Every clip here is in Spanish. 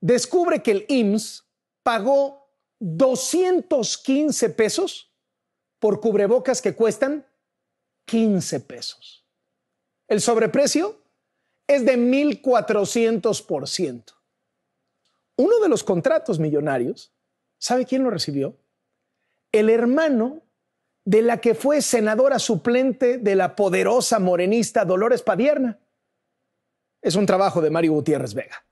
descubre que el IMSS pagó 215 pesos por cubrebocas que cuestan 15 pesos. El sobreprecio es de 1,400%. Uno de los contratos millonarios, ¿sabe quién lo recibió? El hermano de la que fue senadora suplente de la poderosa morenista Dolores Padierna. Es un trabajo de Mario Gutiérrez Vega.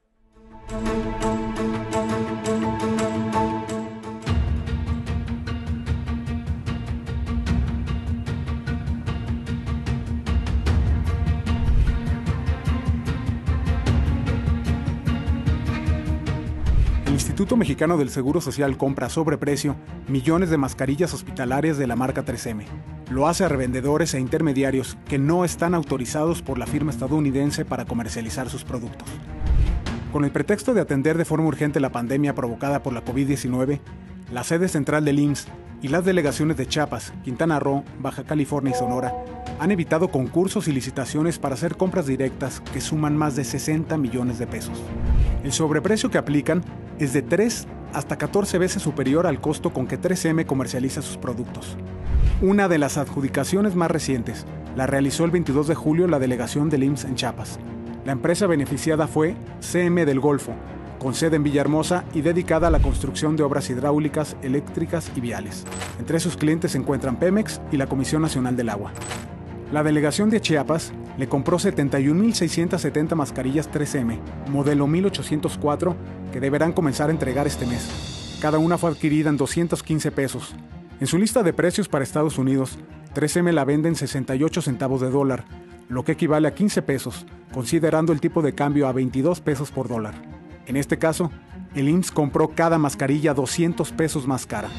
El Instituto Mexicano del Seguro Social compra a sobreprecio millones de mascarillas hospitalarias de la marca 3M. Lo hace a revendedores e intermediarios que no están autorizados por la firma estadounidense para comercializar sus productos. Con el pretexto de atender de forma urgente la pandemia provocada por la COVID-19, la sede central del IMSS y las delegaciones de Chiapas, Quintana Roo, Baja California y Sonora han evitado concursos y licitaciones para hacer compras directas que suman más de 60 millones de pesos. El sobreprecio que aplican es de 3 hasta 14 veces superior al costo con que 3M comercializa sus productos. Una de las adjudicaciones más recientes la realizó el 22 de julio la delegación del IMSS en Chiapas. La empresa beneficiada fue CM del Golfo, con sede en Villahermosa y dedicada a la construcción de obras hidráulicas, eléctricas y viales. Entre sus clientes se encuentran Pemex y la Comisión Nacional del Agua. La delegación de Chiapas le compró 71,670 mascarillas 3M, modelo 1804, que deberán comenzar a entregar este mes. Cada una fue adquirida en 215 pesos. En su lista de precios para Estados Unidos, 3M la vende en 68 centavos de dólar, lo que equivale a 15 pesos, considerando el tipo de cambio a 22 pesos por dólar. En este caso, el IMSS compró cada mascarilla 200 pesos más cara.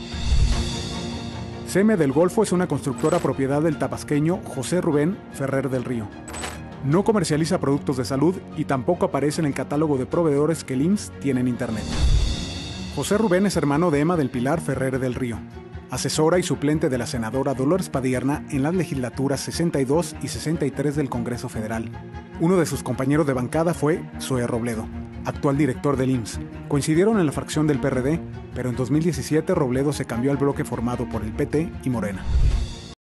CM del Golfo es una constructora propiedad del tabasqueño José Rubén Ferrer del Río. No comercializa productos de salud y tampoco aparece en el catálogo de proveedores que el IMSS tiene en Internet. José Rubén es hermano de Emma del Pilar Ferrer del Río, asesora y suplente de la senadora Dolores Padierna en las legislaturas 62 y 63 del Congreso Federal. Uno de sus compañeros de bancada fue Zoe Robledo, actual director del IMSS. Coincidieron en la fracción del PRD, pero en 2017 Robledo se cambió al bloque formado por el PT y Morena.